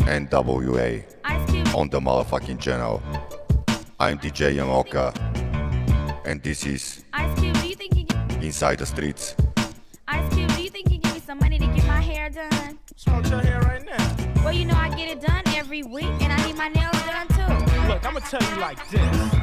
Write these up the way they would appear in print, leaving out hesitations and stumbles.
N.W.A. on the motherfucking channel. I'm DJ Yamaoka, and this is Inside the Streets. Ice Cube, do you think you give me some money to get my hair done? What's wrong with your hair right now? Well, you know I get it done every week, and I need my nails done too. Look, I'ma tell you like this.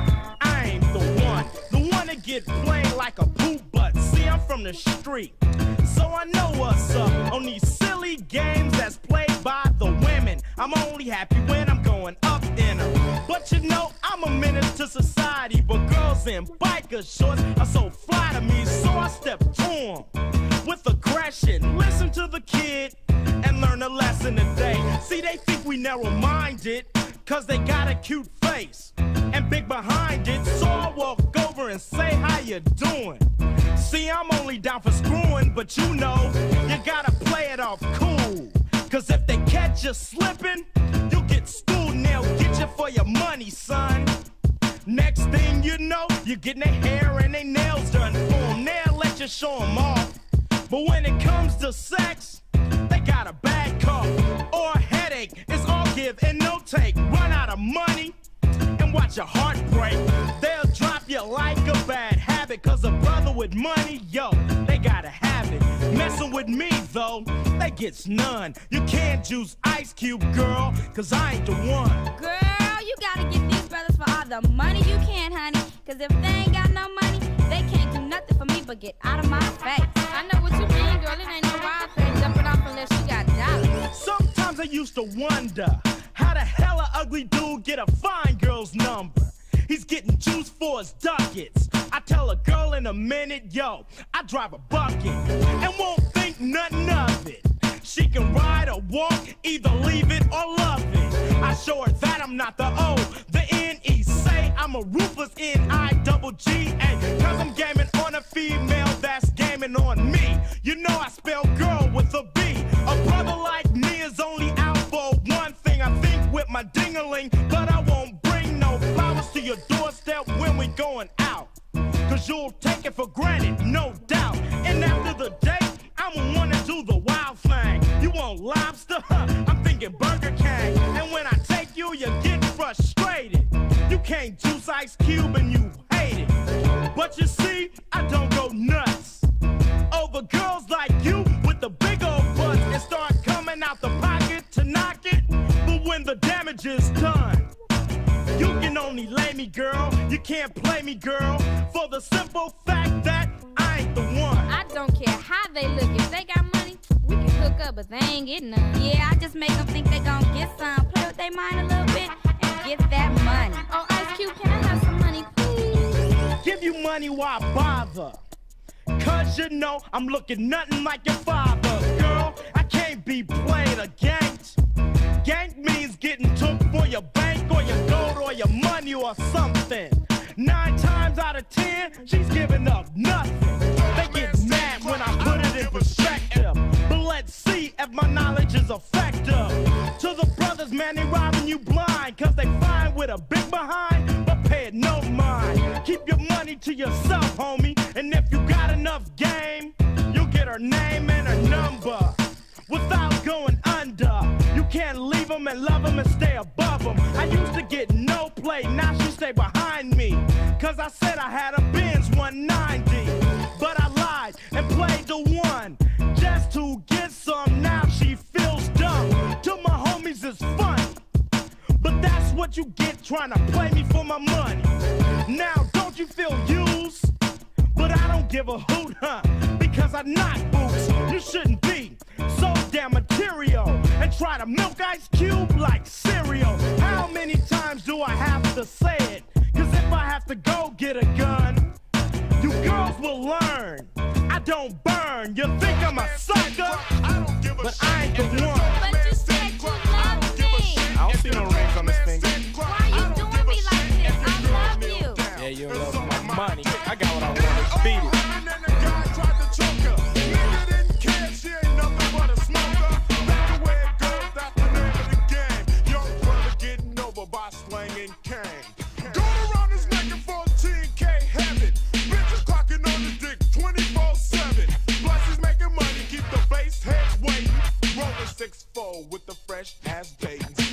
I ain't the one to get played like a poop butt. See, I'm from the street, so I know what's up on these silly games that's played by the women. I'm only happy when I'm going up in them. But you know, I'm a menace to society, but girls in biker shorts are so fly to me, so I step to them with aggression. Listen to the kid and learn a lesson today. See, they think we narrow-minded, cause they got a cute face and big behind it, so I walk over and say, how you doing? See, I'm only down for screwing, but you know, you gotta play it off cool, cause if they catch you slipping, you'll get schooled and they'll get you for your money, son. Next thing you know, you're getting their hair and their nails done for them. They'll let you show them off, but when it comes to sex, they got a bad cough or a headache. It's all give and no take. Run out of money and watch your heart break. They'll drop you like a bad habit, cause a brother with money, yo, they gotta have it. Messing with me though, they gets none. You can't juice Ice Cube, girl, cause I ain't the one. Girl, you gotta get these brothers for all the money you can, honey, cause if they ain't got no money, they can't do nothing for me but get out of my face. I know what you mean, girl, it ain't no wild thing jumping off unless you got dollars. Sometimes I used to wonder, how the hell a ugly dude get a fine girl's number? He's getting juice for his ducats. I tell a girl in a minute, yo, I drive a bucket and won't think nothing of it. She can ride or walk, either leave it or love it. I show her that I'm not the O, the N.E. Say I'm a ruthless N.I.G.G.A. Cause I'm gaming on a female that's gaming on me. You know I spell girl with a B. A brother like me is only out for one thing. I think with my ding-a-ling, but I won't bring no flowers to your doorstep when we going out, cause you'll take it for granted, no doubt. And after the date, I'ma wanna do the wild thing. You want lobster? I'm thinking Burger King. And when I take you, you get frustrated. You can't juice Ice Cube and you hate it. But you see, I don't go nuts over girls like you with the big old butts and start coming out the pocket to knock it. But when the damage is done, you can only lay me, girl. You can't play me, girl, for the simple fact that I ain't the one. I don't care how they look. If they got money, we can hook up, but they ain't getting none. Yeah, I just make them think they gon' get some. Play with their mind a little bit and get that money. Oh, Ice Cube, can I have some money, please? Give you money, why bother? Cause you know I'm looking nothing like your father. Girl, I can't be played or ganked. Gank means getting took for your bank or your gold or your money or something. 9 times out of 10, she's giving up nothing. They get mad when I put it in perspective. But let's see if my knowledge is effective. To the brothers, man, they robbing you blind, cause they fine with a big behind, but pay it no mind. Keep your money to yourself, homie, and if you got enough game, you'll get her name and her number without going under. You can't leave them and love them and stay above them. I used to get no play, now she stay behind me, cause I said I had a Benz 190, but I lied and played the one just to get some. Now she feels dumb. To my homies it's funny, but that's what you get trying to play me for my money. Now don't you feel used? But I don't give a hoot, huh? Because I knock boots. You shouldn't be so damn material and try to milk Ice Cube like cereal. How many times do I have to say it? Cause if I have to go get a gun, you girls will learn I don't burn. You think I'm a sucker, but I ain't the one. But you said you love me. I don't see no rings on this finger. Why you doing me like this? I love you. Yeah, you love my money. I got what I want. Beat it. With the fresh ass babies.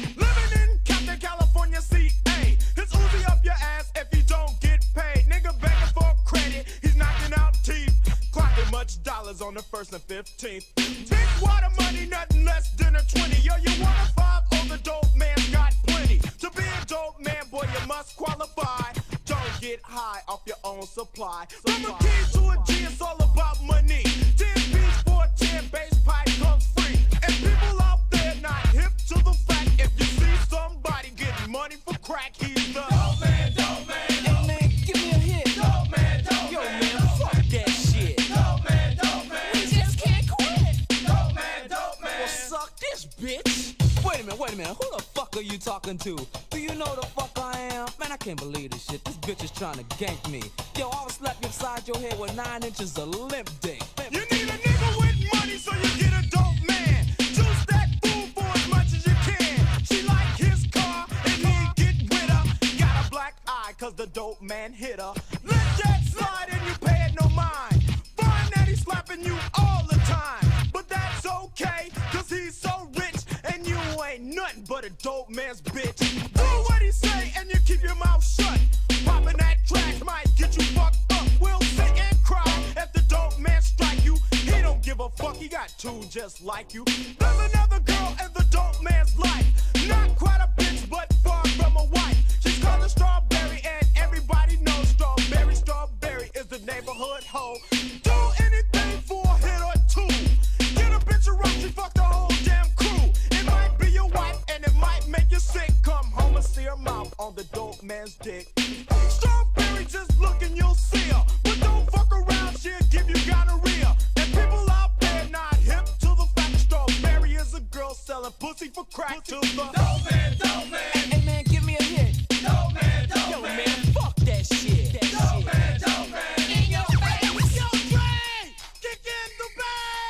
14th and 15th. Big water money, nothing less than a 20. Yo, you want a 5? Oh, the dope man got plenty. To be a dope man, boy, you must qualify. Don't get high off your own supply. From a key to a G, it's all about money. 10 piece for a 10 bass pipe comes free. And people out there not hip to the fact, if you see somebody getting money for crack, he's the dope man, dope man. Hey man, give me a hit. Dope man, dope man. Yo man, fuck that shit. Dope man, dope man. We just can't quit. Dope man, dope man. Well, suck this bitch. Wait a minute. Who the fuck are you talking to? Do you know the fuck I am? Man, I can't believe this shit. This bitch is trying to gank me. Yo, I'll slap you upside your head with 9 inches of limp dick. You need a nigga with money, so you get a dope man. Juice that fool for as much as you can. She like his car, and he get with her. Got a black eye, cause the dope man hit her. Let that slide and you pay it no mind. Find that he's slapping you all the time. But that's okay, cause he's so rich, and you ain't nothing but a dope man's bitch. Do what he say, and you keep your mouth shut. Popping that trash might get you fucked up. We'll sit and cry if the dope man strike you. He don't give a fuck, he got two just like you. There's another girl in the dope man's life. Not quite a bitch, but far from a wife. She's called a Strawberry, and everybody knows Strawberry. Strawberry is the neighborhood hoe. Do anything for a hit or two. Get a bitch around, she fuck the whole damn crew. It might be your wife, and it might make you sick. Come home and see her mouth on the dope man's dick. Strawberry, just look and you'll see her. But don't fuck around, she'll give you gonorrhea. And people out there not hip to the fact Strawberry is a girl selling pussy for crack to the dope man, dope man. Hey man, give me a hit. Dope man, dope Yo man. man, fuck that shit. Dope man, dope man. In your face. Yo, Trey, kick in the bag.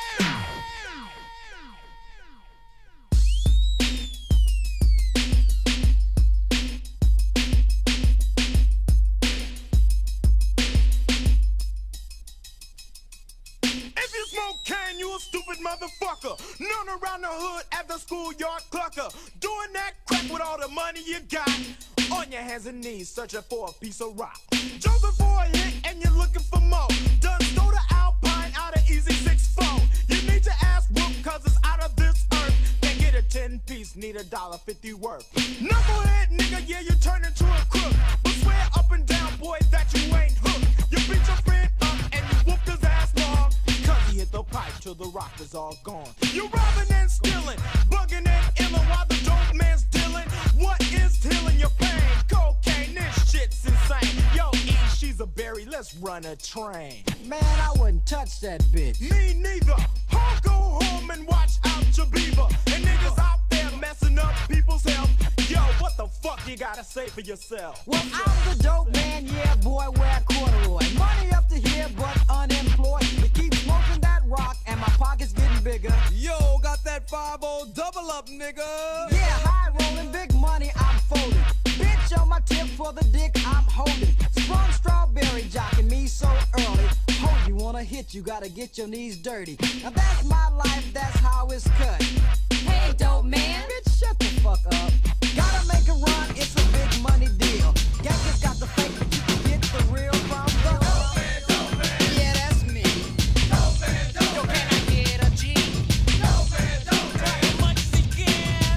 If you smoke can, you a stupid motherfucker. Known around the hood as the schoolyard clucker. Doing that crack with all the money you got. On your hands and knees, searching for a piece of rock. Jumping for a hit and you're looking for more. Done stole the Alpine out of Easy 6-4. You need your ass whooped cause it's out of this earth. Can't get a 10-piece, need $1.50 worth. Knucklehead nigga, yeah, you turn into a crook. But swear up and down, boy, that you ain't hooked. You beat your friend up and you whooped his ass long. Cause he hit the pipe till the rock is all gone. You robbing and stealing, bugging and illin' while the dope man's dealing. What is healing your pain? Cocaine, this shit's insane. Yo, E, she's a berry, let's run a train. Man, I wouldn't touch that bitch. Me neither. I'll go home and watch out your beaver. And niggas out there messing up people's health. Yo, what the fuck you gotta say for yourself? Well, I'm the dope man, yeah, boy, wear corduroy. Money up to here, but unemployed. We keep smoking that rock, and my pocket's getting bigger. Yo, got that 5-0 double up, nigga. Yeah, high rolling, big money, I'm folding. Bitch on my tip for the dick I'm holding. Sprung Strawberry jocking me so early. Hold, you wanna hit, you gotta get your knees dirty. Now that's my life, that's how it's cut. Hey, dope man. Bitch, shut the fuck up. Gotta make a run, it's a big money deal. Gangsters got the fake, but you can get the real from the dope man, dope man. Yeah, that's me. Dope man, dope man. Yo, can I get a G? Dope man, dope man. As much as he can.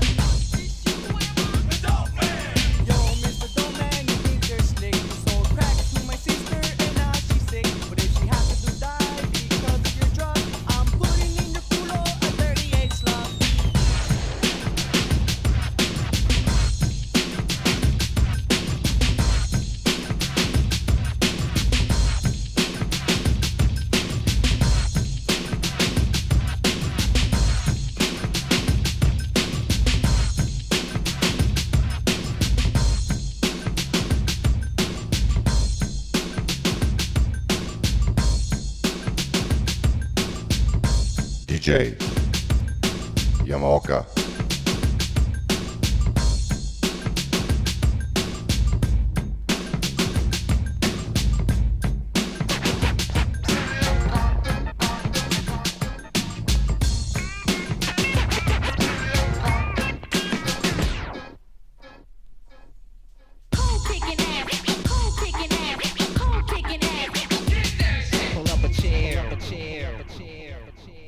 Dope man. Yo, Mr. Dope Man, you think you're slick. You sold crack to my sister and now she's sick. But if she happens to die because of your drug, I'm putting in your culo a 38 slug. DJ Yamaoka. Pull up a chair, a chair, a chair, a chair.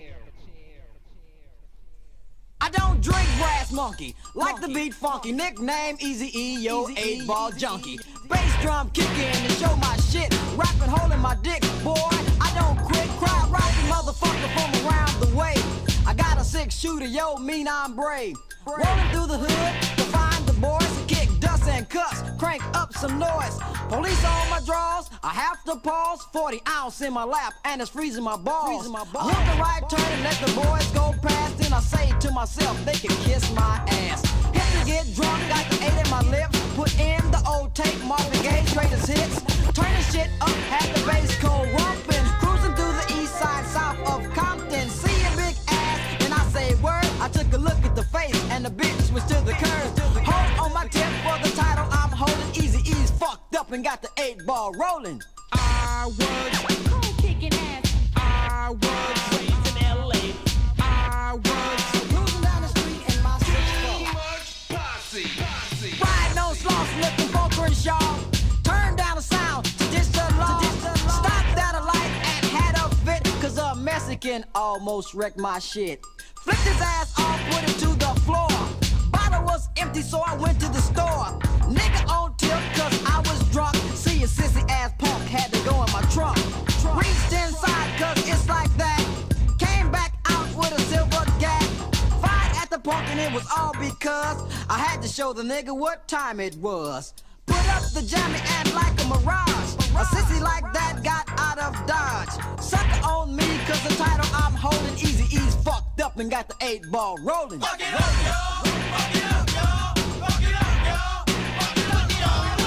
brass monkey. Like the beat funky, nickname Eazy-E, yo, 8-ball junkie. Bass drum kicking and show my shit. Rapping, holding my dick, boy. I don't quit, cry, rockin' motherfucker from around the way. I got a 6-shooter, yo, mean I'm brave. Rolling through the hood to find the boys to kick dust and cuss, crank up some noise. Police on my drawers, I have to pause. 40 ounce in my lap and it's freezing my balls. I hit the right turn and let the boys go past. Then I say to myself, they can kiss my ass. Hit to get drunk, got the 8 in my lips. Put in the old tape, Marvin Gaye's greatest hits. Turning shit up, had the bass cold rumpin'. Cruising through the east side, south of Compton. See a big ass, and I say word. I took a look at the face, and the bitch was to the curve. Hold on my tip for the title I'm holding. Eazy-E's fucked up and got the 8-ball rolling. I was kicking ass. I was raised in L.A. I was cruising down the street in my 6-4. posse. Riding on sloths, looking for Crenshaw. Turn down the sound to ditch the law. Stopped at a light and had a fit, cause a Mexican almost wrecked my shit. Flicked his ass off, put it to the floor. Bottle was empty, so I went to the store. Nigga on tip, cause I was drunk. See a sissy ass punk had to go in my trunk. Reached inside, cause it's like that. Came back out with a silver gag. Fired at the punk, and it was all because I had to show the nigga what time it was. Put up the jammy and like a mirage. A sissy like that got out of dodge. Sucker on me, cause the title I'm holding. Eazy-E's fucked up and got the 8-ball rolling. Fuck it up, y'all. Fuck it up, y'all. Fuck it up, y'all. Fuck it up, y'all.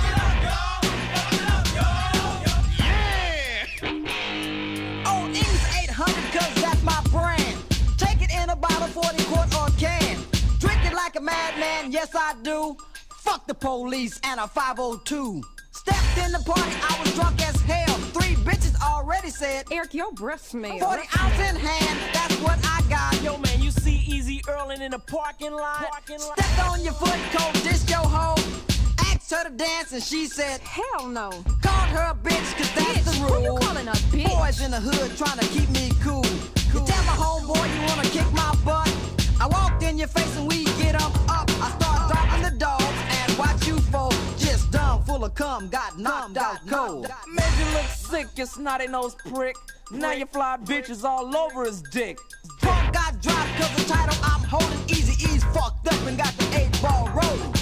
Fuck it up, y'all. Yeah. Oh, Eazy 800, cause that's my brand. Take it in a bottle, 40 quart or can. Drink it like a madman, yes I do. Fuck the police and a 502. Stepped in the party, I was drunk as hell. 3 bitches already said, Eric, your breath smells. 40 ounce in hand, that's what I got. Yo, man, you see Eazy Earlin' in the parking lot? Stepped on your foot, cold dish your hoe. Asked her to dance and she said, hell no. Called her a bitch, cause that's the rule. Who you calling a bitch? Boys in the hood trying to keep me cool. You tell my homeboy you wanna kick my butt. I walked in your face and we get up. I start dropping the dogs and watch you fall. Just dumb, full of cum, got knocked out cold. Made you look sick, you snotty nose prick. Now you fly bitches all over his dick. Punk got dropped cause the title I'm holding. Eazy-E's fucked up and got the 8-ball rolling.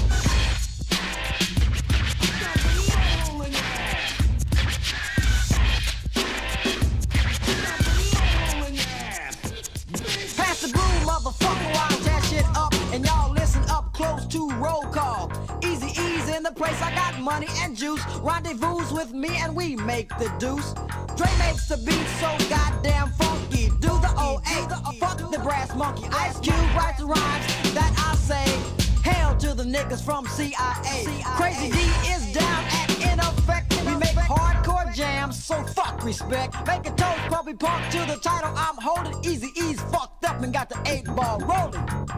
Pass the broom, motherfucker, watch that shit up. And y'all listen up close to roll call. Eazy-E's in the place, I got money and juice. Rendezvous with me and we make the deuce. Dre makes the beat so goddamn funky. Do the O.A. Fuck the brass monkey. Ice Cube writes the rhymes that I say. Hail to the niggas from CIA. Crazy D is down and in effect. We make hardcore jams, so fuck respect. Make a toast, puppy punk to the title I'm holding. Eazy-E's fucked up and got the 8-ball rolling.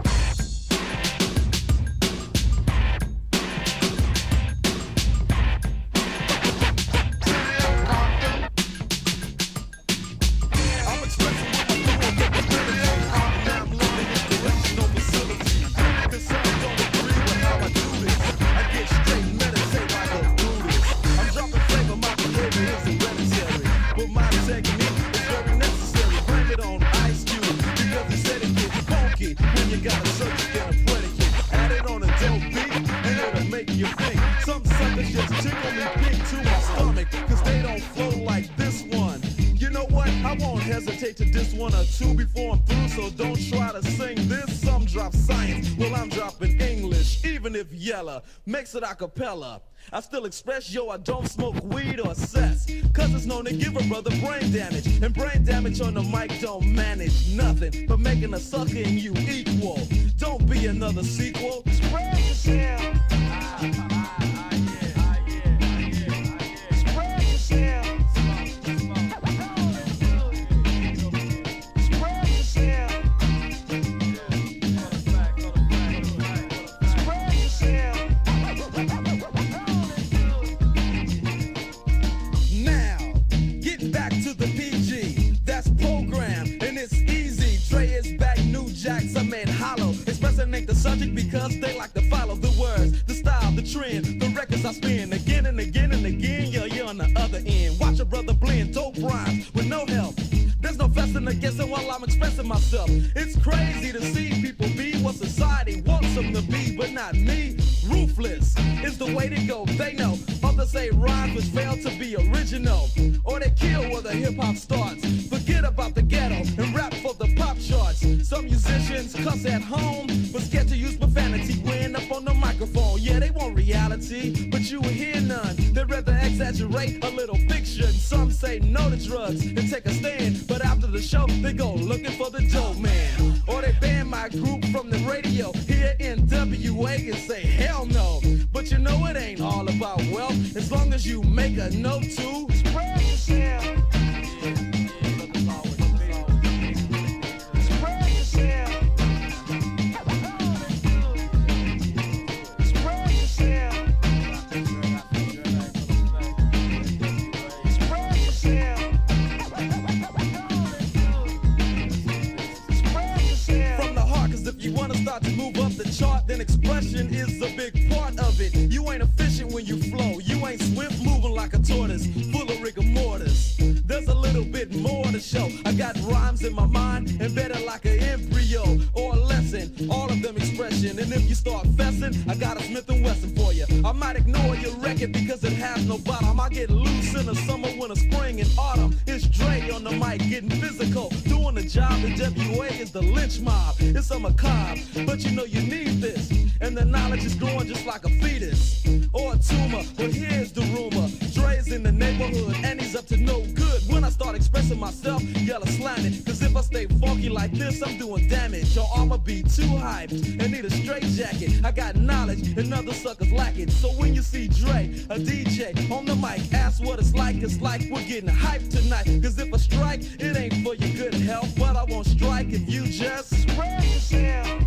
Hesitate to diss 1 or 2 before I'm through, so don't try to sing this. Some drop science, well I'm dropping English. Even if Yella makes it a cappella, I still express, yo, I don't smoke weed or cess, cause it's known to give a brother brain damage. And brain damage on the mic don't manage nothing but making a sucker in you equal. Don't be another sequel. Spread yourself. expressing myself. It's crazy to see people be what society wants them to be, but not me. Ruthless is the way to go. They know others say rhymes which fail to be original, or they kill where the hip-hop starts. Forget about the ghetto and rap for the pop charts. Some musicians cuss at home, but scared to use profanity when up on the microphone. Yeah, they want reality, but you will hear none. They'd rather exaggerate a little fiction. Some say no to drugs and take a stand, but after the show, they go looking for the dope man. Or they ban my group from the radio, hear N.W.A. and say hell no. But you know it ain't all about wealth, as long as you make a note to spread yourself. To move up the chart, then expression is a big part of it. You ain't efficient when you flow, you ain't swift moving like a tortoise, full of rigor mortis. There's a little bit more to show. I got rhymes in my mind, embedded like an embryo or a lesson, all of them expression. And if you start fessing, I got a Smith & Wesson for you. I might ignore your record because it has no bottom. I get loose in the summer, winter, spring, and autumn. It's Dre on the mic getting physical, doing the job. N.W.A. is the lynch mob. It's a macabre, but you know you need this, and the knowledge is growing just like a fetus or a tumor. But here's the rumor: Dre's in the neighborhood and he's up to no good. When I start expressing myself, Yella slam it, cause if I stay funky like this, I'm doing damage. Your armor be too hyped and need a straight jacket. I got knowledge and other suckers lack it. So when you see Dre, a DJ on the mic, ask what it's like we're getting hyped tonight. Cause if I strike, it ain't for your good health, but I won't strike if you just spread yourself.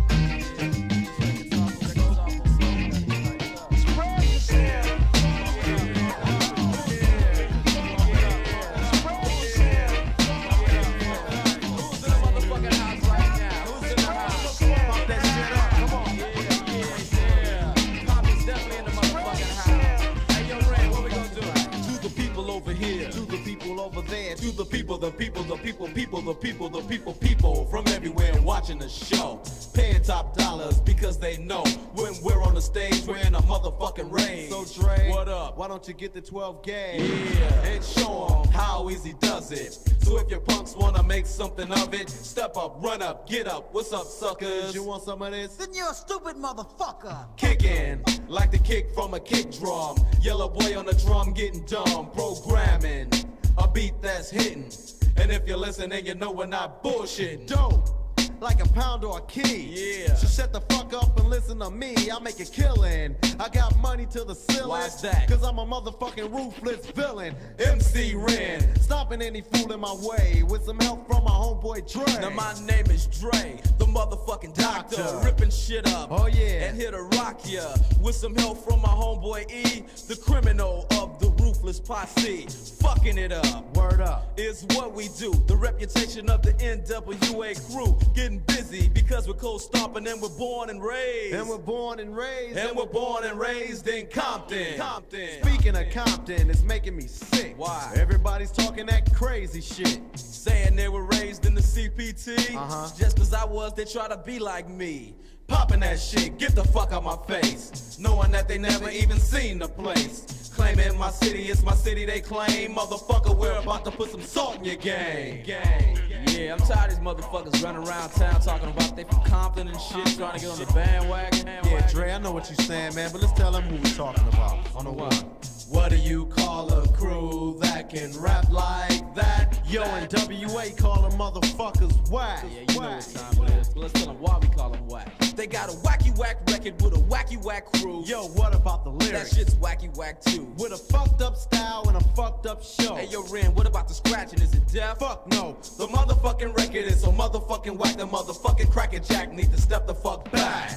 The people from everywhere watching the show, paying top dollars because they know when we're on the stage, we're in a motherfucking rage. So Dre, what up? Why don't you get the 12 gauge? Yeah, and show 'em how easy does it. So if your punks wanna make something of it, step up, run up, get up. What's up, suckers? You want some of this? Then you're a stupid motherfucker. Kicking like the kick from a kick drum. Yellow boy on the drum getting dumb, programming a beat that's hitting. And if you're listening, you know we're not bullshit. Dope, like a pound or a key. Yeah. So shut the fuck up and listen to me. I make a killing. I got money to the ceiling. Why's that? Cause I'm a motherfucking ruthless villain. MC Ren, stopping any fool in my way with some help from my homeboy Dre. Now my name is Dre, the motherfucking doctor. Ripping shit up. Oh yeah. And here to rock ya with some help from my homeboy E, the criminal of the ruthless posse. Fucking it up. Word up. Is what we do. The reputation of the N.W.A. crew. Getting busy because we're cold stomping and we're born and raised. And we're born and raised. And we're born and raised in Compton. Speaking of Compton, it's making me sick. Why? Everybody's talking that crazy shit. Saying they were raised in the CPT. Just cause I was, they try to be like me. Popping that shit, get the fuck out my face. Knowing that they never even seen the place. Claiming my city, it's my city they claim. Motherfucker, we're about to put some salt in your game. Yeah, I'm tired of these motherfuckers running around town talking about they from Compton and shit, trying to get on the bandwagon. Yeah, Dre, I know what you're saying, man, but let's tell them who we're talking about. On the one. What do you call a crew that can rap like that? Yo, N.W.A. call them motherfuckers whack. Yeah, you know what time it is. But let's tell them why we call them whack. They got a wacky whack record with a wacky whack crew. Yo, what about the lyrics? That shit's wacky whack too. With a fucked up style and a fucked up show. Hey, yo, Ren, what about the scratching? Is it deaf? Fuck no. The motherfucking record is so motherfucking whack. The motherfucking cracker jack need to step the fuck back.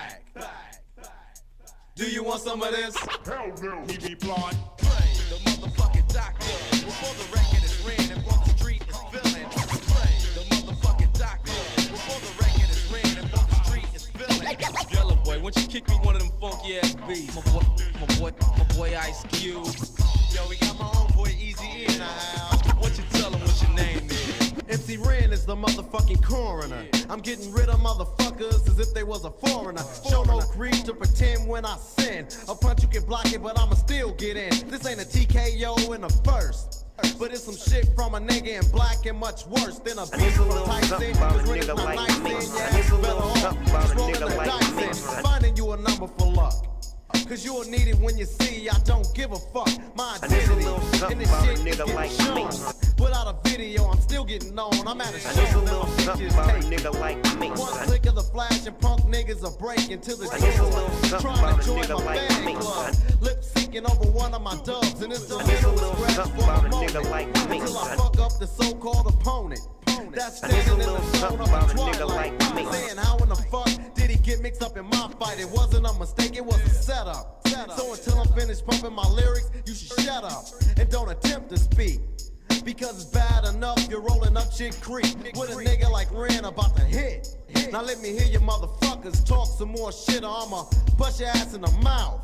Do you want some of this? Hell no. He be blind. The motherfucking doctor. Before the record is ran and from the street is villain. The motherfucking doctor. Before the record is ran and from the street is villain. Yellow boy, why don't you kick me one of them funky ass beats? My boy Ice Cube. Yo, we got my homeboy Eazy-E in the house. What you tell him what your name is? MC Ren is the motherfucking coroner. I'm getting rid of motherfuckers as if they was a foreigner. Show no greed to pretend when I sin. A punch you can block it, but I'ma still get in. This ain't a TKO in the first, but it's some shit from a nigga in black and much worse than a bitch from Tyson. Cause Ren is not nice in, yeah, it's better off just rolling the dice in. Finding you a number for luck, cause you'll need it when you see I don't give a fuck. My identity and this shit is getting shown. Without a video, I'm still getting known. I'm at a show and my bitches take. One click of the flash and punk niggas are breaking to the door, trying to join my fan club. Lip syncing over one of my dubs, and it's a little scratch for a moment until I fuck up the so-called opponent that's standing in the zone of a twilight, saying how in the fuck did he get mixed up in my fight? It wasn't a mistake, it was a setup. So until I'm finished pumping my lyrics, you should shut up and don't attempt to speak, because it's bad enough you're rolling up Chick Creek with a nigga like Ren about to hit. Now let me hear you motherfuckers talk some more shit, or I'ma bust your ass in the mouth.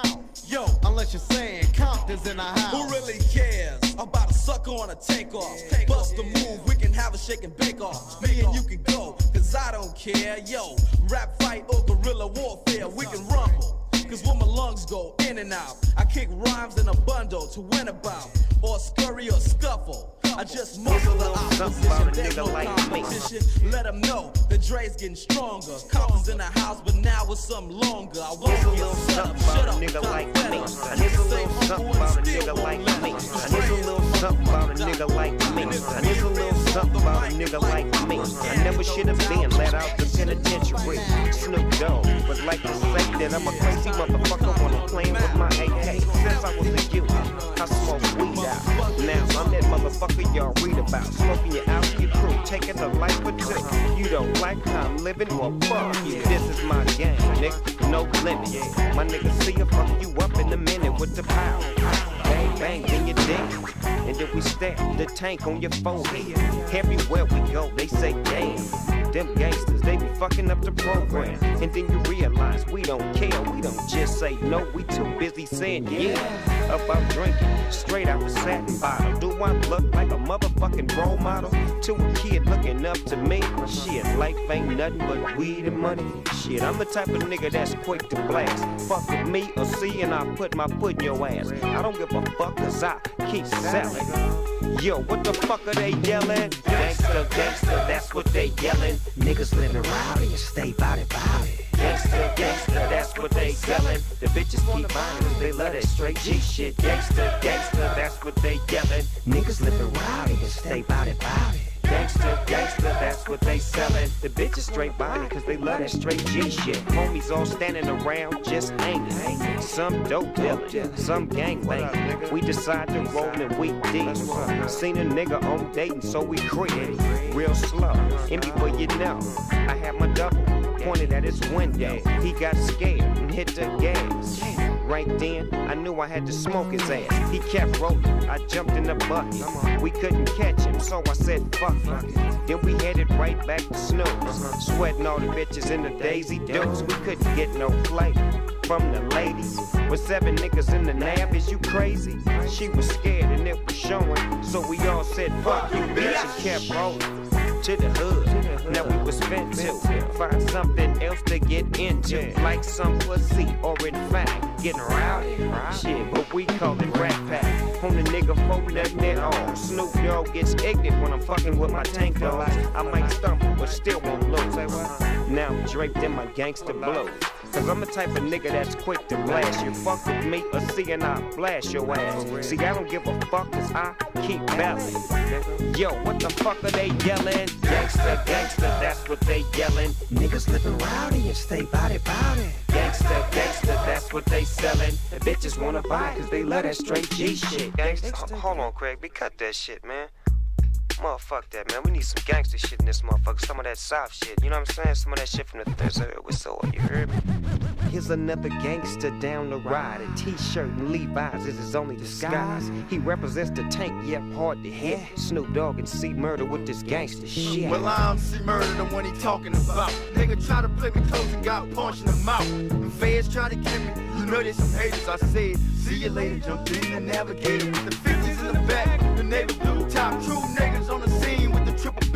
Yo, unless you're saying Compton's in the house. Who really cares about a sucker on a takeoff? Bust a move, we can have a shake and bake off. Me and you can go, cause I don't care. Yo, rap fight or guerrilla warfare, we can rumble. Cause when my lungs go in and out, I kick rhymes in a bundle to win about, or scurry or scuffle. I just muzzle the opposition, there's no competition. Let them know the Dre's getting stronger. Compton's in the house, but now with something longer. I won't get set up, shut up, nigga like me. I need a little something about a nigga like me. I need a little something about a nigga like me. I need a little something about a nigga like me. I never should have been let out the penitentiary. Snoop Dogg would like to say that I'm a crazy motherfucker when I'm playing with my AK. Since I was a youth, I smoked weed out. Now I'm that motherfucker y'all read about, smoking your out, your crew, taking a life or two. You don't like how I'm living, well fuck you. This is my game, nigga, no limit. My nigga see you fuck you up in a minute with the power. Bang bang, then you dance, and then we stab the tank on your forehead. Everywhere we go, they say damn. Them gangsters, they be fucking up the program. And then you realize we don't care, we don't just say no, we too busy saying yeah. About drinking, straight out the satin bottle. Do I look like a motherfucking role model to a kid looking up to me? Shit, life ain't nothing but weed and money. Shit, I'm the type of nigga that's quick to blast. Fuck with me or see and I put my foot in your ass. I don't give a fuck cause I keep selling. Yo, what the fuck are they yelling? Gangsta, gangsta, that's what they yelling. Niggas living rowdy and stay bout it. Gangsta, gangsta, that's what they yelling. The bitches keep buying cause they love that straight G shit. Gangsta, gangsta, that's what they yelling. Niggas living rowdy and stay bout it. Gangsta, gangsta, that's what they sellin'. The bitches straight buying cause they love that straight G shit. Homies all standing around just hanging. Some dope dealing, some gang banging. We decide to roll and we deep. Seen a nigga on dating so we creep. Real slow, and before you know, I had my double pointed at his window. He got scared and hit the gas. Right then, I knew I had to smoke his ass. He kept rolling, I jumped in the bucket. We couldn't catch him, so I said fuck it. Then we headed right back to Snoop's, sweating all the bitches in the Daisy Dukes. We couldn't get no flavor from the ladies. With 7 niggas in the nab, is you crazy? She was scared and it was showing, so we all said fuck you bitch and kept rolling to the hood. Now we was spent to find something else to get into, like some pussy or in fact getting rowdy. Shit, but we call it Rat Pack. On the nigga folk nothing at all. Snoop Dogg gets ignorant when I'm fucking with my tank dogs. I might stumble, but still won't lose. Now I'm draped in my gangster blue. Cause I'm the type of nigga that's quick to blast you. Fuck with me or see and I blast your ass. See, I don't give a fuck cause I keep battling. Yo, what the fuck are they yelling? Gangsta, gangsta, that's what they yelling. Niggas living rowdy and stay bout it. Gangsta, gangsta, that's what they selling. The bitches wanna buy cause they love that straight G shit. Gangsta, hold on Craig, we cut that shit, man. Motherfuck that, man. We need some gangster shit in this motherfucker. Some of that soft shit. You know what I'm saying? Some of that shit from the Thursday with soul. You heard me? Here's another gangster down the ride. A t-shirt and Levi's is his only disguise. He represents the tank, yep, hard to hit. Snoop Dogg and C Murder with this gangster shit. Well, I'm C Murder, the one he talking about. Nigga try to play me close and got punched in the mouth. The feds try to get me. You know there's some haters. I said, see you later. Jumped in the Navigator with the 50s in the back. The navy blue top, true niggas on the scene with the triple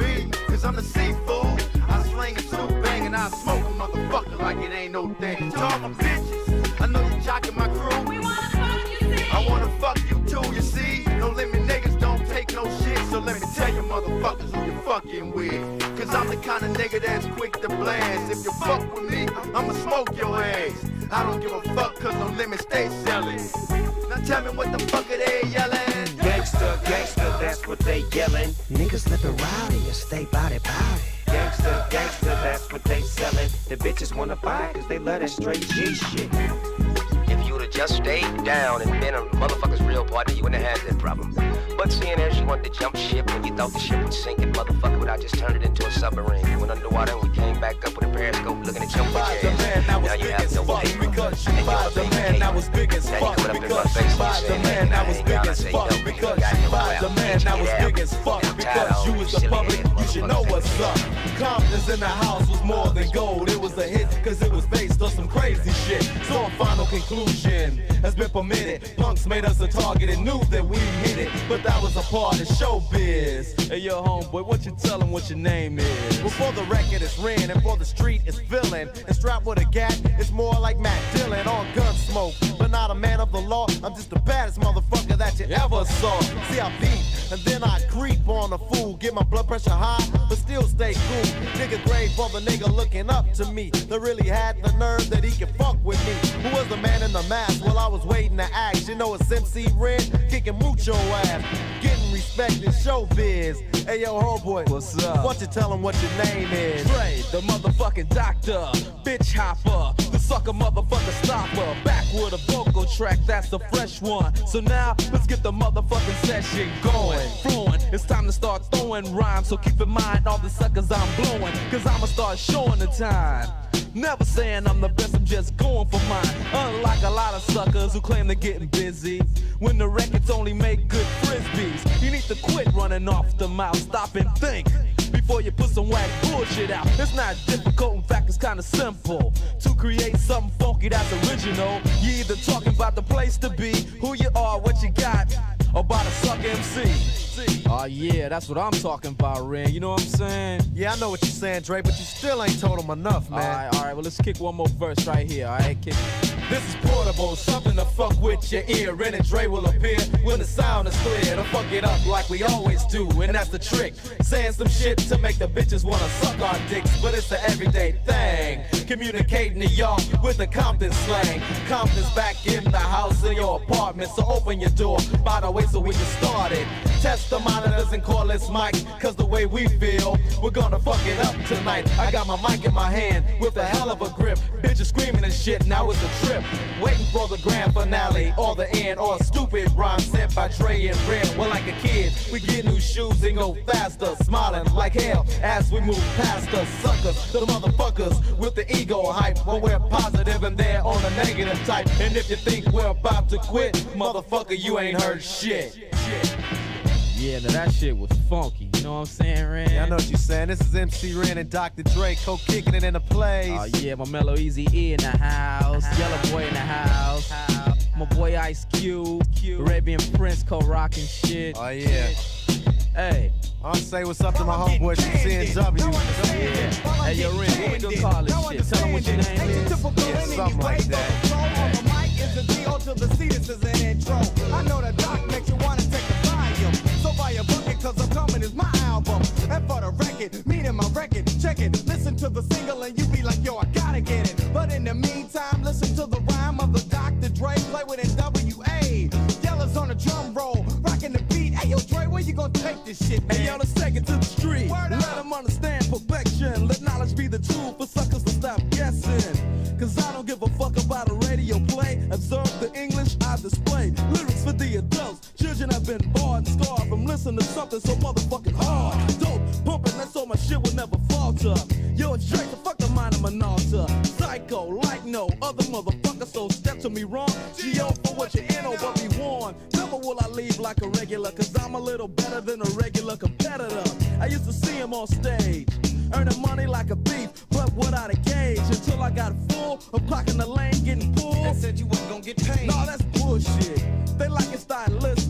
I'm the seafood. I slang a Snoop bang and I smoke a motherfucker like it ain't no thing. To all my bitches, I know you jocking my crew. We wanna fuck you, see? I wanna fuck you too, you see? No limit niggas don't take no shit, so let me tell you motherfuckers who you fucking with. Cause I'm the kind of nigga that's quick to blast. If you fuck with me, I'ma smoke your ass. I don't give a fuck cause no limit stay selling. Now tell me what the fuck are they yelling? Gangsta, gangsta, that's what they yelling. Niggas living rowdy and stay body. Gangsta, gangsta, that's what they selling. The bitches wanna buy cause they love that straight G shit. If you would've just stayed down and been a motherfucker's real partner, you wouldn't have had that problem. But seeing as you wanted to jump ship when you thought the ship would sink and motherfucker would I just turned it into a submarine. You went underwater and we came back up with a periscope looking at your bitch ass. Now you have no way. Because you buy the man that was big as fuck. Because you buy the man that was big as fuck. Because you buy the man that was big as fuck. Because you was the public, you should know what's up. Compton's in the house was more than gold. It was a hit cause it was based on some crazy shit. So a final conclusion has been permitted. Punks made us a target and knew that we hit it. But that was a part of showbiz. Hey yo homeboy, what you tell him what your name is? Well, for the record it's Ren and for the street it's villain. And strapped with a gat, it's more like Matt Dillon on Gunsmoke. But not a man of the law, I'm just the baddest motherfucker that you ever saw. See I beat, and then I creep on a fool. Get my blood pressure high, but still stay cool. Nigga grave for the nigga looking up to me. That really had the nerve that he could fuck with me. Who was the man in the mask? Well I was waiting to ask. You know it's MC Ren, kicking mucho ass. Getting respect in showbiz. Hey yo homeboy, what's up? Why don't you tell him what your name is? Trey, the motherfucking doctor, bitch hopper, the sucker motherfucker stopper. Back with a vocal track, that's the fresh one. So now, let's get the motherfucking session going. Flowing, it's time to start throwing rhymes. So keep in mind all the suckers I'm blowing, cause I'ma start showing the time. Never saying I'm the best, I'm just going for mine. Unlike a lot of suckers who claim they're getting busy, when the records only make good frisbees. You need to quit running off the mouth, stop and think before you put some whack bullshit out. It's not difficult, in fact it's kinda simple to create something funky that's original. You either talking about the place to be, who you are, what you got, or about a suck MC. Oh yeah, that's what I'm talking about, Ren. You know what I'm saying? Yeah, I know what you're saying, Dre, but you still ain't told him enough, man. Alright, well let's kick one more verse right here, alright? Kick. This is portable, something to fuck with your ear. Ren and Dre will appear when the sound is clear. To fuck it up like we always do, and that's the trick. Saying some shit to make the bitches wanna suck our dicks, but it's an everyday thing. Communicating to y'all with the Compton slang. Compton's back in the house in your apartment, so open your door. By the way, so we can start it. Test the monitors and call this mic, cause the way we feel, we're gonna fuck it up tonight. I got my mic in my hand with a hell of a grip. Bitches screaming and shit, now it's a trip. Waiting for the grand finale, or the end, or a stupid rhyme sent by Dre and Ren. We're like a kid, we get new shoes and go faster, smiling like hell as we move past the suckers, the motherfuckers with the ego hype. When we're positive and they're on the negative type. And if you think we're about to quit, motherfucker, you ain't heard shit. Yeah, now that shit was funky, you know what I'm saying, Ren? Yeah, I know what you're saying. This is MC Ren and Dr. Dre, co-kicking it in the place. Oh yeah, my Romell Eazy-E in the house, Yella boy in the house, my boy Ice Cube, Arabian Prince co-rocking shit. Oh yeah. Hey, I'll say what's up to my homeboys from CNW. Yeah. Hey, yo, Ren, what we gonna call this shit? Tell them what your name is. Yeah, something like that. On the mic is the D.O. to the C, this is an intro. I know the doc makes you wanna take the volume. So buy a bucket, cause I'm coming is my album. And for the record, meaning my record, check it. Listen to the single and you be like, yo, I gotta get it. But in the meantime, listen to the rhyme of the Dr. Dre, play with N.W.A. Yella's on the drum roll, rocking the beat. Hey, yo, Dre, where you gonna take this shit, man? Hey, yo, let's take it to the street. Let them understand perfection. Let knowledge be the tool for suckers to stop guessing. Cause I don't give a fuck about a radio play. Observe the English I display. Lyrics for the adults. Children have been barred and scarred from listening to something so motherfucking hard. Dope, pumping, that's so my shit will never falter. Yo, it's straight to fuck the mind of Minalta. Psycho, like no other motherfucker, so step to me wrong. G.O. for what you in, oh, but be warned. Never will I leave like a regular, cause I'm a little better than a regular competitor. I used to see him on stage, earning money like a thief, but without a gauge. Until I got full of clocking the lane, getting pulled. That said you wasn't gonna get paid. Nah, that's bullshit. They like it stylistic,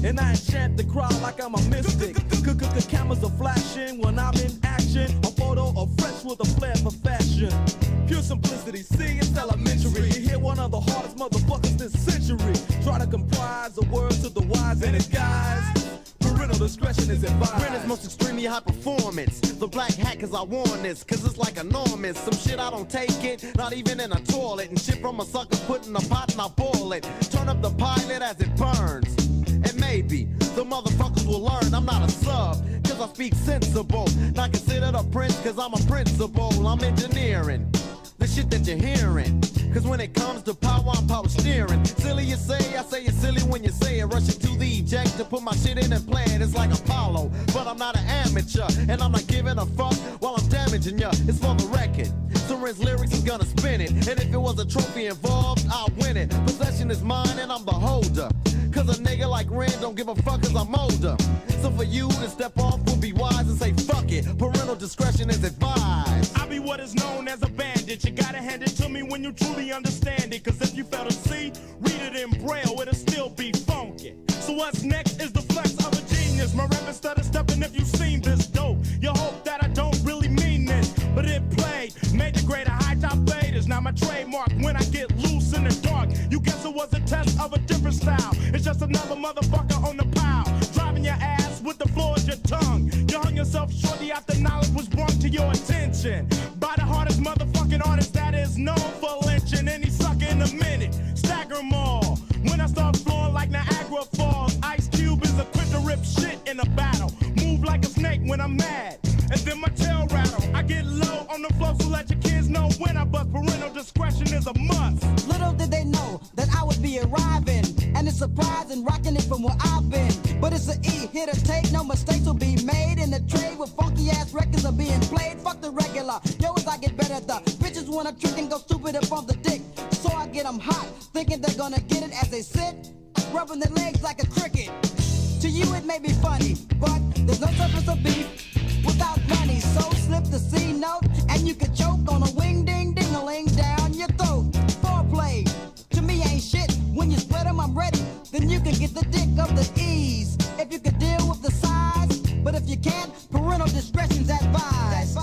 and I enchant the crowd like I'm a mystic. Cameras are flashing when I'm in action. A photo of fresh with a flair for fashion. Pure simplicity, see, it's elementary. You hear one of the hardest motherfuckers this century. Try to comprise a word to the wise and its guys. Parental discretion is advised. Ren is most extremely high performance. The black hat cause I worn this, cause it's like enormous. Some shit I don't take it, not even in a toilet. And shit from a sucker put in a pot and I boil it. Turn up the pilot as it burns. And maybe the motherfuckers will learn I'm not a sub, cause I speak sensible. Not considered a prince cause I'm a principal. I'm engineering the shit that you're hearing. Cause when it comes to power, I'm power steering. Silly you say, I say you're silly when you say it. Rushing to the eject to put my shit in and play it. It's like Apollo, but I'm not an amateur. And I'm not giving a fuck while I'm damaging ya. It's for the record. So Ren's lyrics is gonna spin it. And if it was a trophy involved, I'll win it. Possession is mine and I'm the holder. Cause a nigga like Ren don't give a fuck cause I'm older. So for you to step off will be wise and say fuck it. Parental discretion is advised. I be what is known as a bandit. You gotta hand it to me when you truly understand it. Cause if you fail to see, read it in braille, it'll still be funky. So what's next is the flex of a genius. My rap is stutter stepping if you've seen this dope. You hope that I don't really mean this, but it played, made the greater high top faders. Now my trademark when I get loose in the dark. You guess it was a test of a different style. It's just another motherfucker on the pile. Driving your ass with the floor as your tongue. You hung yourself shortly after knowledge was brought to your attention by the hardest motherfucking artist that is known for lynching any sucker in a minute. Stagger 'em all. When I start flowing like Niagara Falls, Ice Cube is equipped to rip shit in a battle. Move like a snake when I'm mad, and then my tail rattle. I get low on the floor, so let your kids know when I bust. Parental discretion is a must. Little did they know that I would be arriving, and it's surprising, rocking it from where I've been. But it's an E, here to take, no mistakes will be made in the trade with funky ass records are being played. Fuck the regular, yo, as I get better, the bitches wanna trick and go stupid up on the dick. So I get them hot, thinking they're gonna get it as they sit, rubbing their legs like a cricket. To you it may be funny, but there's no surface of beef without money. So slip the C note, and you can choke on a wing ding ding-a-ling down your throat. Foreplay, to me ain't shit. When you spread them, I'm ready. Then you can get the dick of the ease. If you can deal with the size, but if you can't, parental discretion's advised.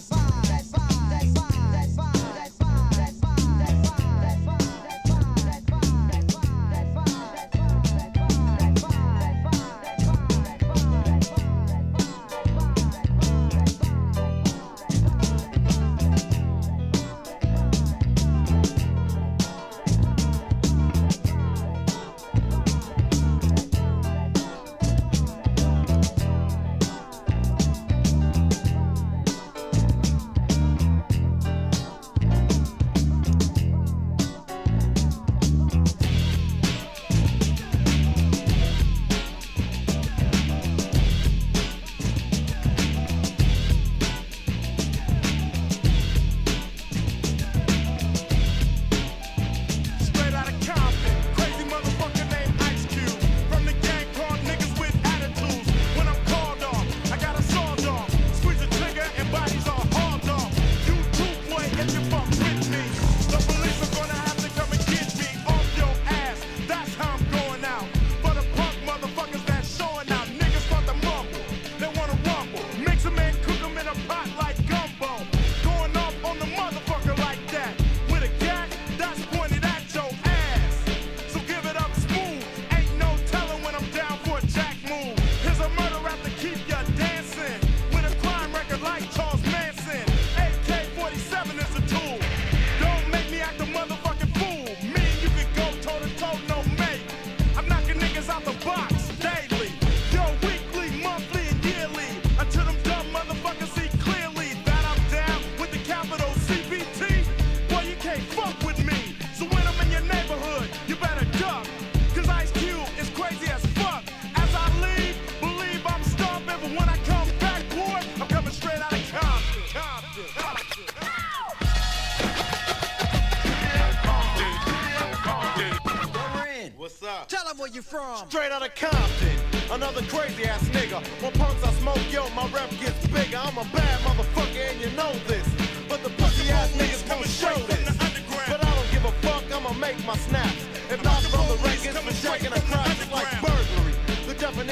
Where you from? Straight out of Compton, another crazy ass nigga. When punks I smoke, yo, my rep gets bigger. I'm a bad motherfucker and you know this, but the pussy ass niggas won't show this. But I don't give a fuck, I'ma make my snaps. If not from the records, for striking a crowd just like burglary. The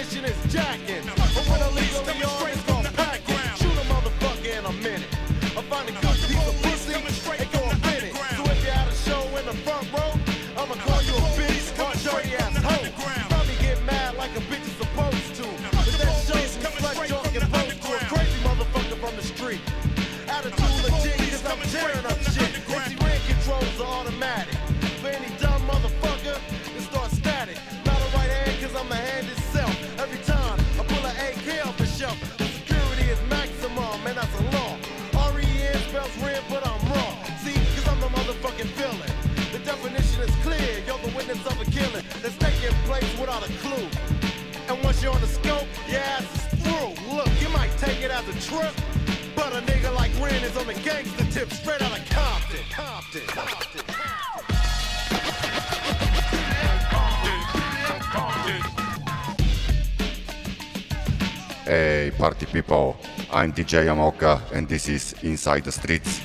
definition is jacking. But when a legally on, it's gon' pack it. Shoot a motherfucker in a minute. I find a good piece of pussy, it go a minute. So if you had a show in the front row, I'ma call you a bitch or a dirty ass hoe. Probably get mad like a bitch is supposed to. But that show's like y'all can post to a crazy motherfucker from the street. Attitude legit, cause I'm tearing up shit. MC Ren controls are automatic. For any dumb motherfucker, it starts static. Not a right hand, cause I'm the hand itself. Every time I pull an AK off the shelf, the security is maximum, and that's a law. R.E.N spells red, but I'm wrong. See, cause I'm the motherfucking villain. The definition is clear, you're the witness of a killing that's taking place without a clue. And once you're on the scope, your ass is through. Look, you might take it as a trip, but a nigga like Ren is on the gangster tip, straight out of Compton. Hey party people, I'm DJ Yamaoka and this is Inside the Streets.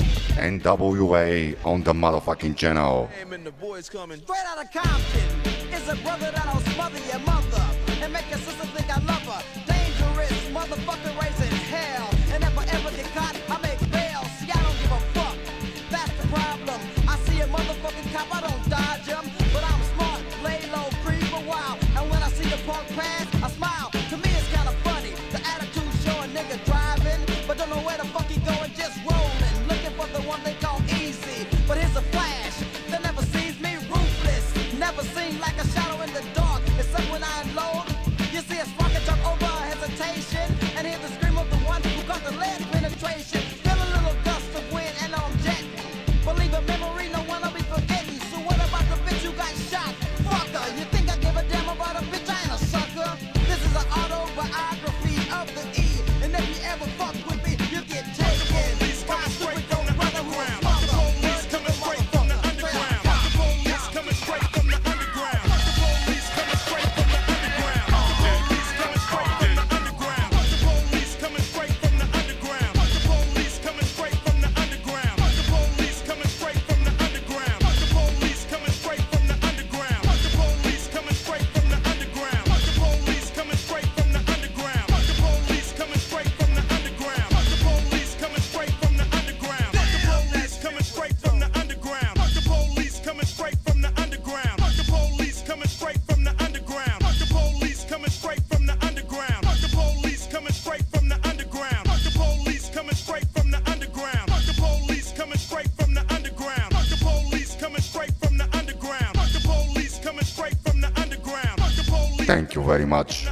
N.W.A. on the motherfucking channel. Straight out of Compton is a brother that'll smother your mother and make your sister think I love her. Dangerous motherfucker raising hell, and if I ever get caught, I make bail. See, I don't give a fuck. That's the problem. I see a motherfucking cop, I don't dodge him, but I'm smart, lay low, creep a while, and when I see the punk pass, I smile. To me, it's kind of funny. The attitude show a nigga driving, but don't know where the fuck he going, just rolling, looking for the one they call easy. But here's a flash that never sees me, ruthless, never seen like a shadow in the dark, except when I unload. You see a spark and jump over hesitation, and hear the scream of the one who got the lead penetration. Feel a little gust of wind and I'm jetting. Believe a memory, no one I'll be forgetting. So what about the bitch who got shot? Fucker, you think I give a damn about a bitch? I ain't a sucker. This is an autobiography of the E, and if you ever fuck with me, you get taken. Why stupid don't brother who is mother? Police coming straight from the underground. Police coming straight from the underground. Police coming straight from the underground. Police coming straight from the underground. Police coming straight from the underground. Police coming straight from the underground. Police coming straight from the underground. Police coming straight from the underground. Police coming straight from the underground. Police coming straight from the underground. Police coming straight from the underground. Police coming straight from the underground. Police coming straight from the underground. Police coming straight from the underground. Police coming straight from the underground. Police coming straight from the underground. Police coming straight from the underground. Police coming straight from the underground. Police coming straight from the underground. Police coming straight from the underground. Police coming straight from the underground. Thank you very much.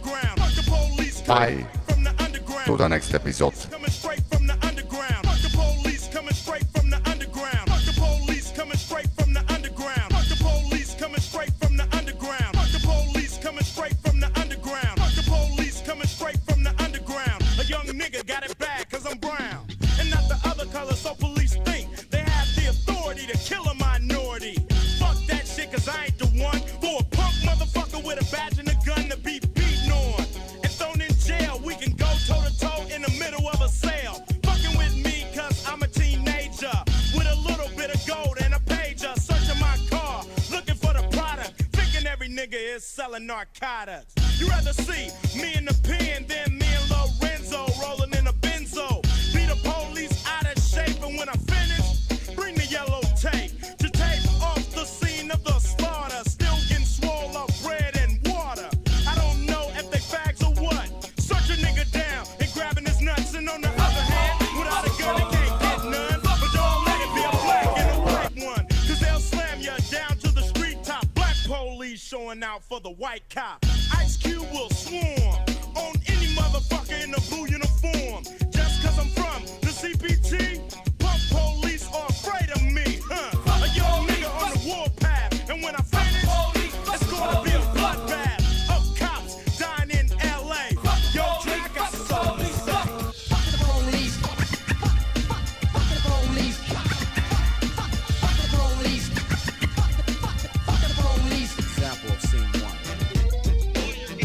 Bye. To the next episode. Coming straight from the underground. The police coming straight from the underground. The police coming straight from the underground. The police coming straight from the underground. The police coming straight from the underground. The police coming straight from the underground. A young nigga got it bad cause I'm brown and not the other color, so police think they have the authority to kill a minority. Fuck that shit cause I ain't the one for a punk motherfucker with a badge and a gun to be beaten on and thrown in jail. We can go toe to toe in the middle of a sale. Fucking with me cause I'm a teenager with a little bit of gold and a pager. Searching my car, looking for the product, thinking every nigga is selling narcotics. You rather see me in the pen than me and Lorenzo rolling in a benzo. Be the police out of shape, and when I finish, bring the yellow tape to tape off the scene of the slaughter. Still getting swole up bread and water. I don't know if they fags or what. Search a nigga down and grabbing his nuts, and on the other hand, without a gun, they can't get none. But don't let it be a black and a white one, cause they'll slam you down to the street top. Black police showing out for the white cop. Ice Cube will swarm on any motherfucker in a blue uniform. Just cause I'm from the CPT, punk police are afraid of me, huh? A young nigga on the warpath, and when I finish, it's gonna be a bloodbath of cops dying in L.A. Yo, Drake, I got something to say. Fuck the police. Fuck the police. Fuck the police. Fuck the police. Example of scene one.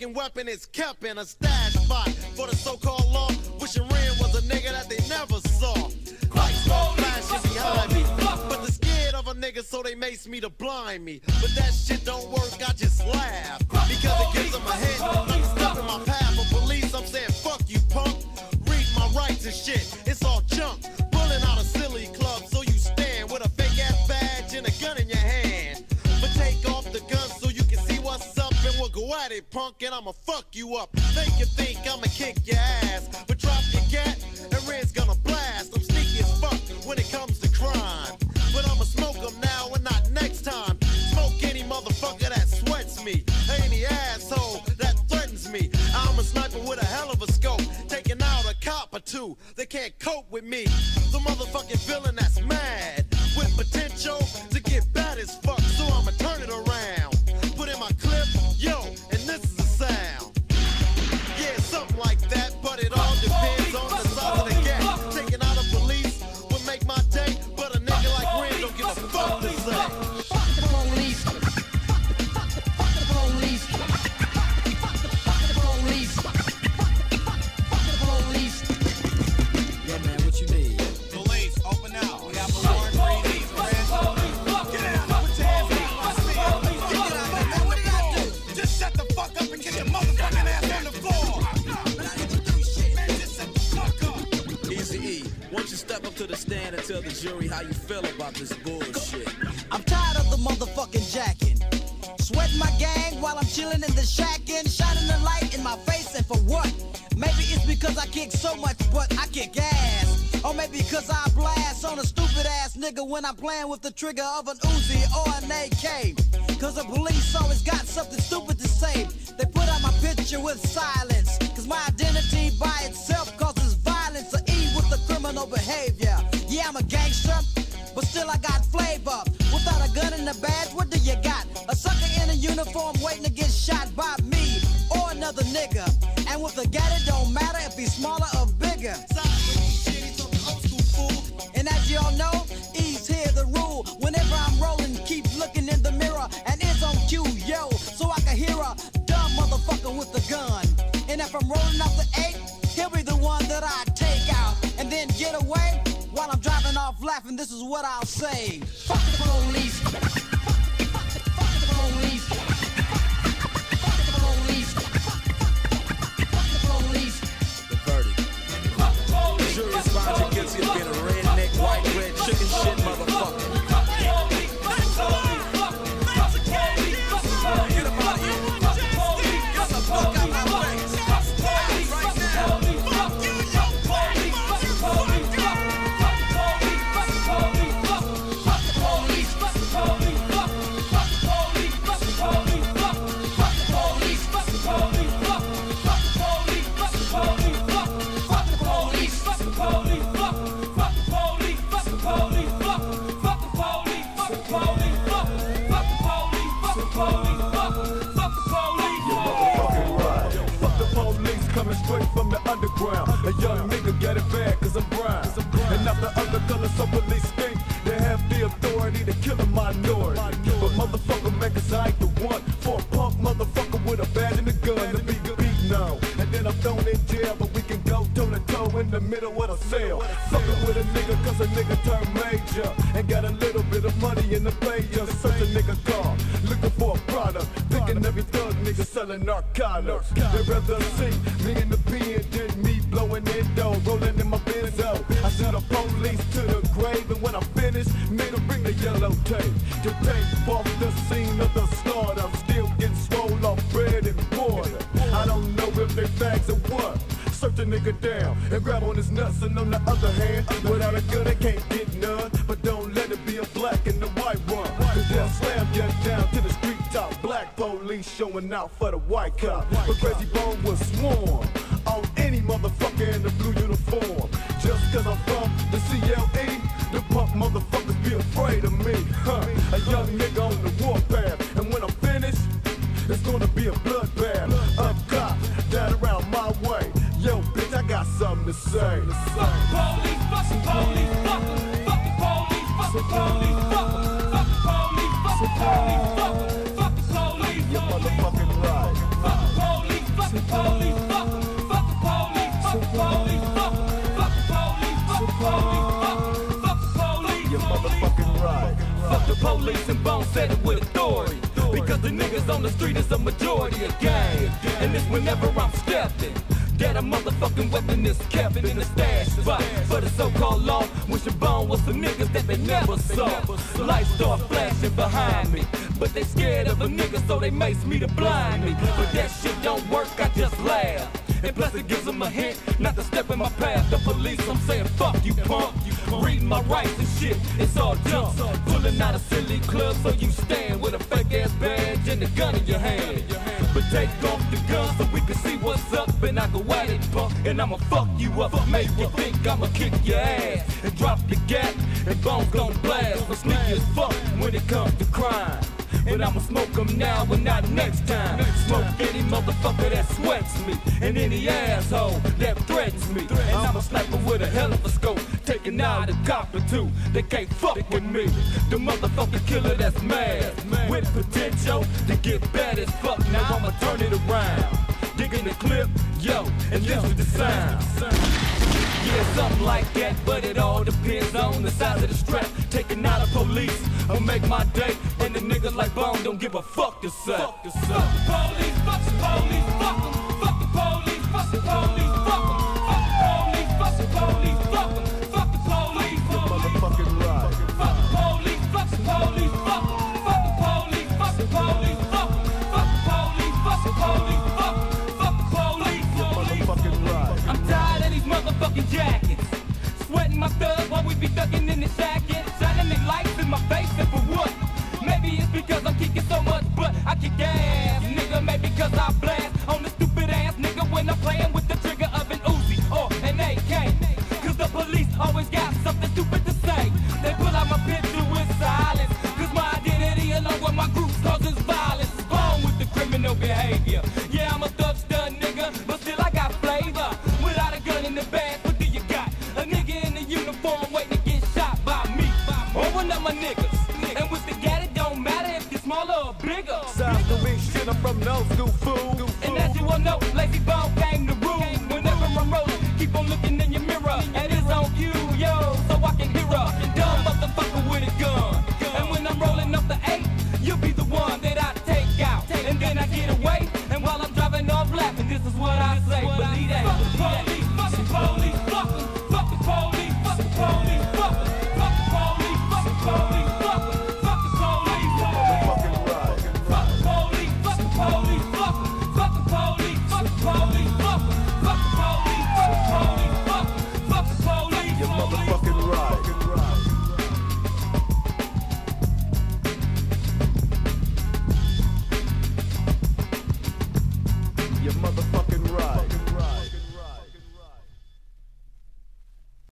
motherfucking weapon is kept in a stash spot for the so-called law. Wishing Ren was a nigga that they never saw. Lights don't flashing behind me, but they're scared of a nigga, so they mace me to blind me. But that shit don't work, I just laugh because it gives them a hint. Step in my path of police, I'm saying fuck you, punk. Read my rights and shit, it's all junk. Pulling out a silly club, so you stand with a fake ass badge and a gun in your hand. But take off the gun so you can see what's up, and we'll go at it, punk, and I'ma fuck you up. Make you think I'ma kick your ass, but drop your gat and Ren's gonna blast. I'm sneaky as fuck when it comes to crime, but I'ma smoke them now and not next time. Smoke any motherfucker that sweats me, any asshole that threatens me. I'm a sniper with a hell of a scope, taking out a cop or two. They can't cope with me. The motherfucking villain that's mad with potential to get bad as fuck, so I'ma turn it around. Put in my clip, yo, and this is the sound. Yeah, something like that, but it all depends on the size of the gap. Taking out a police would make my day, but a nigga like Ren don't give a fuck to say. Fuck the police. Fuck the police. Fuck the police. Fuck the police. Yeah, man, what you need? Police, open out. We have a warrant for these. Get out. Put your hands up. Get out, man. What did I do? Just shut the fuck up and get your motherfucking ass on the floor. But I didn't do shit. Man, just shut the fuck up. Eazy-E, won't you step up to the stand and tell the jury how you feel about this bullshit? I'm tired of the motherfucking jacking. Sweating my gang while I'm chilling in the shacking, shining the light in my face, and for what? Maybe it's because I kick so much, but I kick ass. Or maybe because I blast on a stupid ass nigga when I'm playing with the trigger of an Uzi or an AK. Cause the police always got something stupid to say. They put out my picture with silence, cause my identity by itself causes violence. Or E with the criminal behavior. Yeah, I'm a gangster, but still I got flavor. Without a gun and a badge, what do you got? A sucker in a uniform waiting to get shot by me or another nigga. And with a gat, it don't matter if he's smaller or bigger. And as y'all know, E's here the rule. Whenever I'm rolling, keep looking in the mirror and it's on cue, yo, so I can hear a dumb motherfucker with the gun. And if I'm rolling off the 8, he'll be the one that I take out and then get away. While I'm driving off laughing, this is what I'll say. Fuck the police. Fuck the police. Fuck the police. Fuck the police. The verdict. The jury's found you guilty of being a redneck, white bread, chicken shit motherfucker. Get up out of here. Get the fuck out my face. Right now. Fuck you, Straight from the underground, a young nigga get it bad cause I'm brown. And not the other color, so police think they have the authority to kill a minority. But motherfucker make us I ain't the one for a punk motherfucker with a badge and a gun to be beat now. And then I'm thrown in jail, but we can go toe to toe in the middle of the cell. Fucking with a nigga cause a nigga turned major and got a little bit of money in the player. Search a nigga car, looking for a product, thinking every thug nigga selling narcotics. They'd rather see me in the pen than me blowing in dough, rolling in my Benzo. I sent the police to the grave, and when I finished, made them bring the yellow tape to tape off the scene of the slaughter. I'm still getting swole off bread and water. I don't know if they fags or what. Search a nigga down and grab on his nuts, and on the other hand, without a gun they can't get none. But don't let it be a black and a white one, cause they'll slam you down to the street top. Black police showing out for the white cop, but Crazy Bone was sworn on any motherfucker in the blue uniform. Just cause I'm from the CLE, the punk motherfuckers be afraid of me. A young nigga on the warpath, and when I'm finished, it's gonna be a bloodbath. Up top, down around my way. Yo, bitch, I got something to say. Fuck the police, fuck the police, fuck the police, fuck the police, fuck the police, fuck the police, fuck the police, you're motherfucking right. Fuck the police. police and Bone said it with authority. Because the niggas on the street is a majority of gang. And it's whenever I'm stepping that a motherfucking weapon is kept in the stash spot for the so-called law. Wishing Bone was some niggas that they never saw. Lights start flashing behind me, but they scared of a nigga, so they mace me to blind me. But that shit don't work, I just laugh. And plus it gives them a hint not to step in my path. The police, I'm saying fuck you punk. Reading my rights and shit, it's all junk. Pulling out a silly club so you stand with a fake ass badge and a gun in your hand. But take off the gun so we can see what's up. And I go at it, punk, and I'ma fuck you up. Make you think I'ma kick your ass and drop the gap, and Bones gon' blast. But sneaky as fuck when it comes to crime. And I'ma smoke them now and not next time. Smoke any motherfucker that sweats me, and any asshole that threatens me. And I'm a sniper with a hell of a scope, taking out a cop or two. They can't fuck with me. The motherfucking killer that's mad, with potential to get bad as fuck. Now I'ma turn it around, digging the clip, yo, and this is the sound. Yeah, something like that, but it all depends on the size of the strap. Taking out a police, I'll make my day. And the niggas like Bone don't give a fuck to say. Fuck the police, fuck the police, fuck them. Fuck the police, fuck the police, fuck them. Fuck the police, fuck the police, fuck them. Fuck the police, motherfucking right. Fuck the police, fuck the police, fuck them. Fuck the police, fuck the police, fuck them. Fuck the police, fuck the police, fuck them. Fuck the police, motherfucking right. I'm tired of these motherfucking jackets, sweating my thugs while we be ducking in the jacket, shining their lights in my face, and for what? Maybe it's because I'm kicking so much butt, I kick ass, nigga. Maybe because I blast on the stupid ass nigga when I'm playing with the trigger of an Uzi or an AK. Cause the police always got something stupid to say. They pull out my picture with silence, cause my identity along with my group causes violence. Born with the criminal behavior. Yeah, I'm a thug stud nigga, but still I got flavor. Without a gun in the bag, what do you got? A nigga in the uniform waiting to get shot by me. Or one of my niggas. And with the gat, it don't matter if you're smaller or bigger. Sounds to me, shit, I'm from no school fool. And as you all know, Lazy Bone came to rule. Whenever I'm rolling, keep on looking in your mirror. And it's on cue, yo, so I can hear a dumb motherfucker with a gun. And when I'm rolling up the 8, you'll be the one that I take out. And then I get away, and while I'm driving off laughing, this is what I say. Believe that. Fuck the police, fuck the police, fuck them. Fuck the police, fuck the police, fuck them. Fuck the police, fuck the police, fuck them. Fuck the police, motherfucking right. Fuck the police, fuck the police, fuck them. Fuck the police, fuck the police, fuck them. Fuck the police, fuck the police, fuck them. Fuck the police, you're motherfucking right.